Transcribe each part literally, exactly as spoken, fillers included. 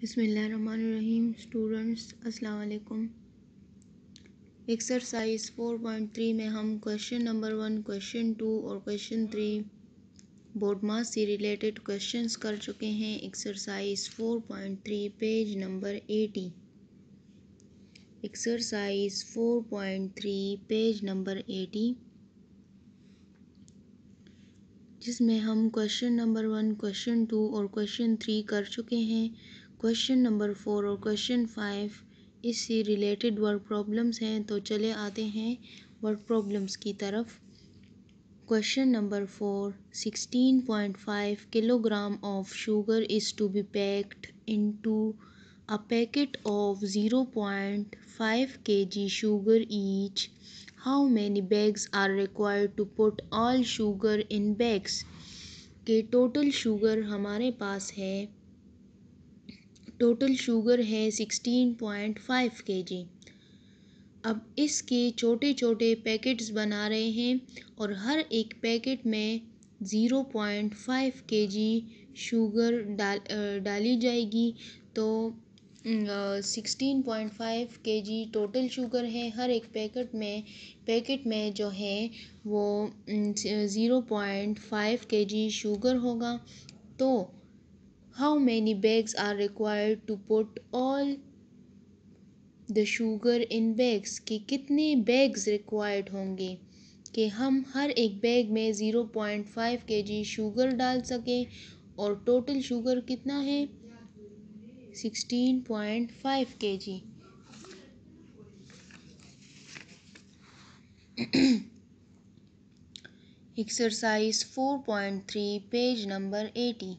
बिस्मिल्लाहिर्रहमानिर्रहीम। स्टूडेंट्स अस्सलाम वालेकुम। एक्सरसाइज फोर पॉइंट थ्री में हम question number one, question two और क्वेश्चन थ्री बोर्ड मास से रिलेटेड क्वेश्चंस कर चुके हैं। Exercise four point three page number eighty. Exercise four point three page number eighty, जिसमें हम question number one, question two और क्वेश्चन थ्री कर चुके हैं। क्वेश्चन नंबर फोर और क्वेश्चन फाइव इससे रिलेटेड वर्ड प्रॉब्लम्स हैं, तो चले आते हैं वर्ड प्रॉब्लम्स की तरफ। Question number four, sixteen point five kilogram of sugar is to be packed into a packet of zero point five KG sugar each. How many bags are required to put all sugar in bags? के total sugar हमारे पास है total sugar है sixteen point five KG. अब इसके छोटे छोटे packets बना रहे हैं और हर एक पैकेट में zero point five KG sugar डाल डाली जाएगी। तो sixteen point five KG total sugar है। हर एक पैकेट में पैकेट में जो है वो zero point five KG sugar होगा। तो how many bags are required to put all the sugar in bags, कि कितने बैग्स रिक्वायर्ड होंगे कि हम हर एक बैग में zero point five KG sugar डाल सकें। और टोटल शुगर कितना है sixteen point five KG. Exercise four point three page number eighty.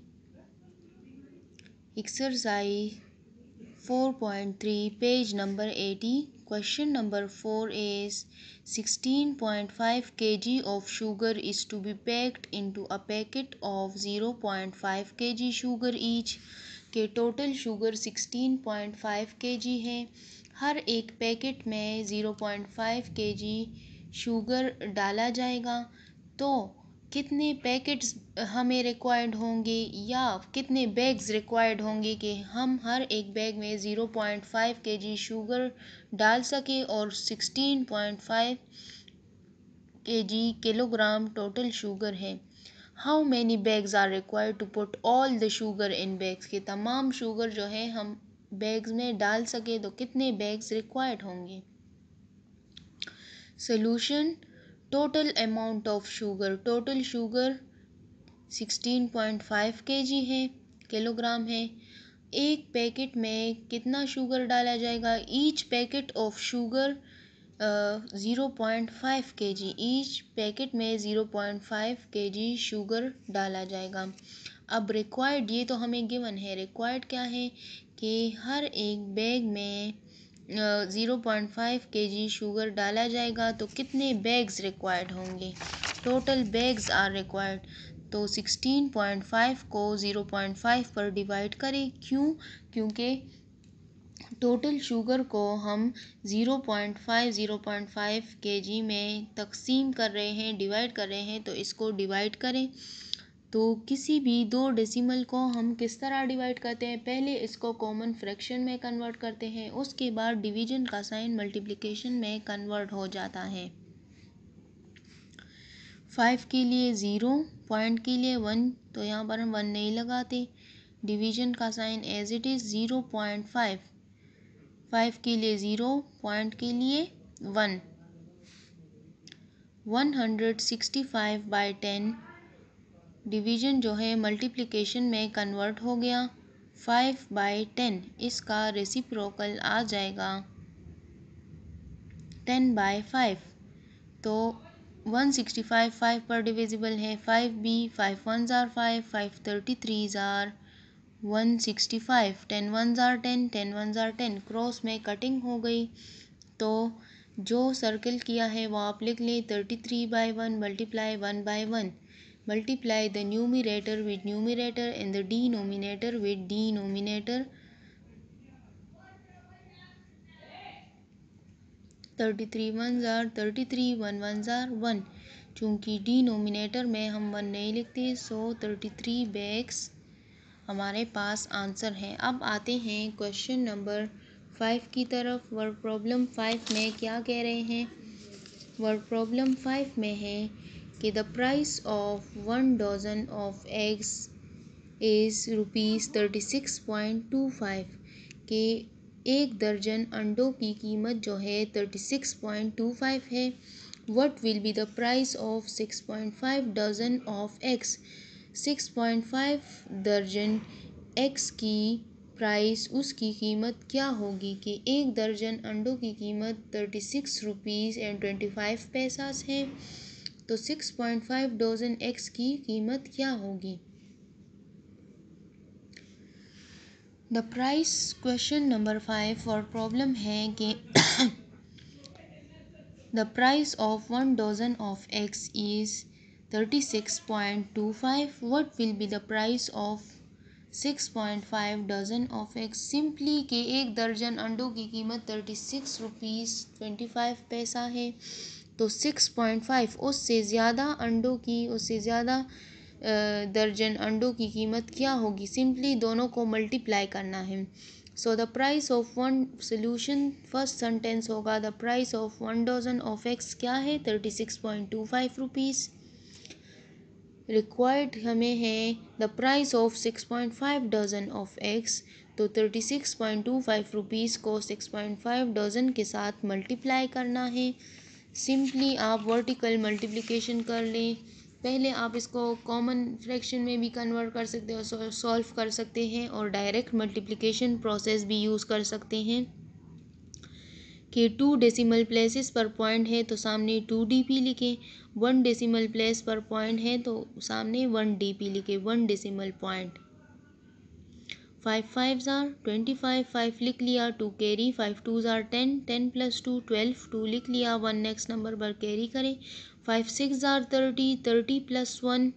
Exercise four point three page number eighty. Question number four is sixteen point five kilograms of sugar is to be packed into a packet of zero point five KG sugar each. के total sugar sixteen point five KG है। हर एक packet में zero point five KG sugar डाला जाएगा। तो कितने packets हमें रिक्वायर्ड होंगे या कितने बैग्स रिक्वायर्ड होंगे कि हम हर एक बैग में zero point five KG sugar डाल सके और sixteen point five KG kilogram total sugar है। How many bags are required to put all the sugar in bags, के तमाम शुगर जो है हम बैग्स में डाल सके तो कितने बैग्स रिक्वायर्ड होंगे। Solution, total amount of sugar, total sugar sixteen point five KG है किलोग्राम है। एक पैकेट में कितना शुगर डाला जाएगा, each packet of sugar zero point five KG, each packet में zero point five KG sugar डाला जाएगा। अब रिक्वायर्ड, ये तो हमें गिवन है, रिक्वायर्ड क्या है कि हर एक बैग में zero point five KG sugar डाला जाएगा। तो कितने बैग्स रिक्वायर्ड होंगे, टोटल बैग्स आर रिक्वायर्ड। तो सिक्सटीन पॉइंट फाइव को ज़ीरो पॉइंट फाइव पर डिवाइड करें। क्यों? क्योंकि टोटल शुगर को हम zero point five zero point five KG में तकसीम कर रहे हैं, डिवाइड कर रहे हैं, तो इसको डिवाइड करें। तो किसी भी दो डेसिमल को हम किस तरह डिवाइड करते हैं, पहले इसको कॉमन फ्रैक्शन में कन्वर्ट करते हैं, उसके बाद डिवीजन का साइन मल्टीप्लिकेशन में कन्वर्ट हो जाता है। फाइव के लिए ज़ीरो, पॉइंट के लिए वन, तो यहाँ पर हम वन नहीं लगाते। डिवीजन का sign as it is zero point five, five के लिए ज़ीरो, पॉइंट के लिए one. One hundred sixty five by ten, division जो है मल्टीप्लिकेशन में कन्वर्ट हो गया। फाइव बाई टेन, इसका रेसिप्रोकल आ जाएगा टेन बाई फाइव। तो वन सिक्सटी फाइव फाइव पर डिविजिबल है, फाइव भी, फाइव वन ज़ार फाइव, फाइव थर्टी थ्री ज़ार one sixty five, ten one ज़ार टेन, टेन वन ज़ार टेन, क्रॉस में कटिंग हो गई। तो जो सर्कल किया है वो आप लिख लें, thirty three by one multiply one by one, multiply the numerator with numerator and the denominator with denominator. Thirty three one ज़ार थर्टी थ्री, वन वन ज़ार वन, चूँकि डिनोमिनेटर में हम वन नहीं लिखते, सो थर्टी थ्री बैग्स हमारे पास answer है। अब आते हैं क्वेश्चन नंबर फाइव की तरफ। वर्ड प्रॉब्लम फाइव में क्या कह रहे हैं? वर्ड प्रॉब्लम फाइव में है कि the price of one dozen of eggs is rupees thirty six point two five, के एक दर्जन अंडों की कीमत जो है thirty six point two five है। What will be the price of six point five dozen of eggs? Six point five दर्जन एग्स की प्राइस, उसकी कीमत क्या होगी? कि एक दर्जन अंडों की कीमत thirty six rupees and twenty five पैसास है, तो six point five dozen eggs की कीमत क्या होगी? The price, question number five और प्रॉब्लम है कि the price of one dozen of eggs is thirty six point two five. What will be the price of six point five dozen of eggs? Simply के एक दर्जन अंडों की कीमत thirty six rupees twenty five पैसा है, तो six point five उससे ज़्यादा अंडों की, उससे ज़्यादा दर्जन अंडों की कीमत क्या होगी? सिंपली दोनों को मल्टीप्लाई करना है। So the price of one, solution first sentence होगा the price of one dozen of eggs क्या है? Thirty six point two five rupees. Required हमें है the price of six point five dozen of eggs, तो thirty six point two five rupees को six point five dozen के साथ multiply करना है। सिंपली आप वर्टिकल मल्टीप्लिकेशन कर लें। पहले आप इसको कॉमन फ्रैक्शन में भी कन्वर्ट कर सकते हो, सॉल्व कर सकते हैं, और डायरेक्ट मल्टीप्लिकेशन प्रोसेस भी यूज़ कर सकते हैं। कि टू डेसिमल प्लेसेस पर पॉइंट है तो सामने टू डी पी लिखें, वन डेसिमल प्लेस पर पॉइंट है तो सामने वन डी पी लिखें, one decimal point. Five five ज़ार ट्वेंटी फाइव, फाइव लिख लिया, टू कैरी, फाइव टू ज़ार ten, ten plus two twelve, two लिख लिया, वन नेक्स्ट नंबर पर कैरी करें। फाइव सिक्स ज़ार thirty, thirty plus one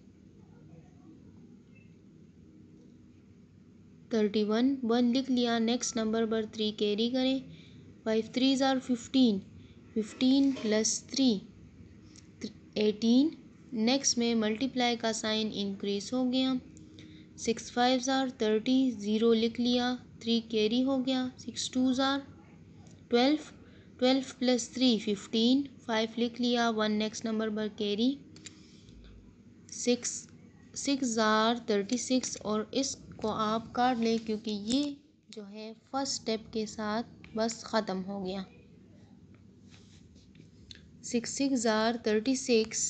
thirty one, one लिख लिया, नेक्स्ट नंबर पर थ्री कैरी करें। फाइव थ्री ज़ार fifteen, fifteen plus three eighteen, next में मल्टीप्लाई का साइन इंक्रीज हो गया। सिक्स फाइव ज़ार थर्टी, ज़ीरो लिख लिया, थ्री कैरी हो गया। सिक्स टू ज़ार twelve, twelve plus three fifteen, five लिख लिया, वन नेक्स्ट नंबर पर कैरी। सिक्स सिक्स ज़ार थर्टी सिक्स, और इसको आप काट लें क्योंकि ये जो है फर्स्ट स्टेप के साथ बस ख़त्म हो गया। सिक्स सिक्स ज़ार thirty six,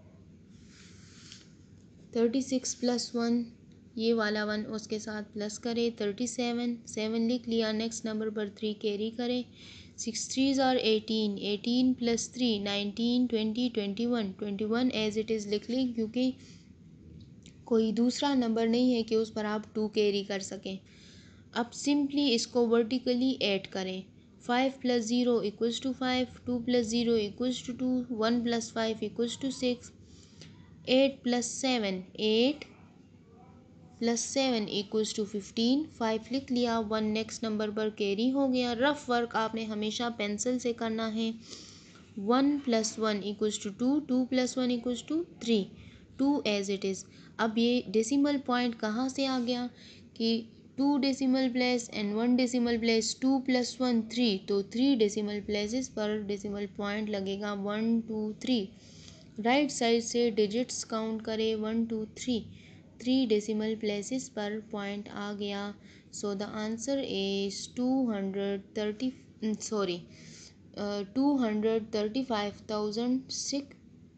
thirty six plus one, ये वाला वन उसके साथ प्लस करें। थर्टी सेवन, सेवन लिख लिया, नेक्स्ट नंबर पर थ्री कैरी करें। सिक्स थ्री ज़ार eighteen, eighteen plus three nineteen, twenty, twenty one, twenty one as it is लिख लें क्योंकि कोई दूसरा नंबर नहीं है कि उस पर आप टू कैरी कर सकें। अब सिंपली इसको वर्टिकली ऐड करें। Five plus zero equals to five, two plus zero equals to two, one plus five equals to six, eight plus seven, eight plus seven equals to fifteen, five लिख लिया, one next number पर carry हो गया। Rough work आपने हमेशा pencil से करना है। One plus one equals to two, two plus one equals to three, two as it is. अब ये डेसिमल पॉइंट कहाँ से आ गया कि two decimal place and one decimal place, two plus one three, तो थ्री डेसिमल प्लेसेस पर decimal point लगेगा one two three. Right side से डिजिट्स काउंट करें, one two three, three decimal places पर पॉइंट आ गया। So the answer is two hundred thirty, sorry two hundred thirty five thousand six,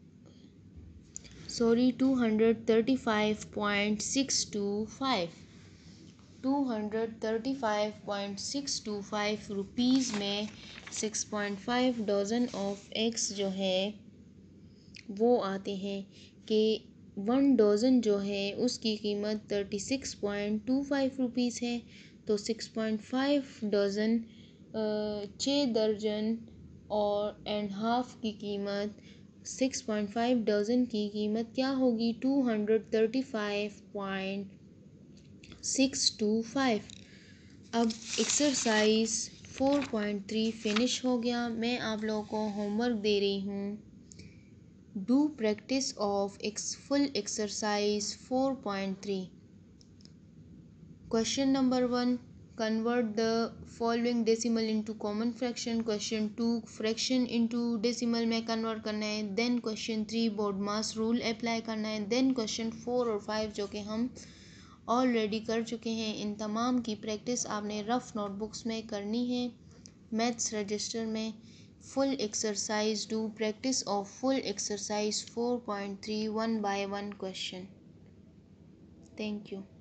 sorry two hundred thirty five point six two five, two hundred thirty five point six two five rupees में six point five dozen of eggs जो है वो आते हैं। कि one dozen जो है उसकी कीमत thirty six point two five rupees है, तो सिक्स पॉइंट फाइव डजन, छः दर्जन और एंड हाफ की कीमत, सिक्स पॉइंट फाइव डजन की कीमत क्या होगी? Two hundred thirty five point six two five. अब exercise four point three finish हो गया। मैं आप लोगों को होमवर्क दे रही हूँ। डू प्रैक्टिस ऑफ एक्स full exercise four point three. Question number one, convert the following decimal into common fraction. Question two, fraction into decimal में कन्वर्ट करना है। देन क्वेश्चन थ्री, बोर्ड मास रूल अप्लाई करना है। Then question four और five जो कि हम already कर चुके हैं। इन तमाम की प्रैक्टिस आपने रफ नोटबुक्स में करनी है। मैथ्स रजिस्टर में full exercise do practice of full exercise four point three one by one question. Thank you.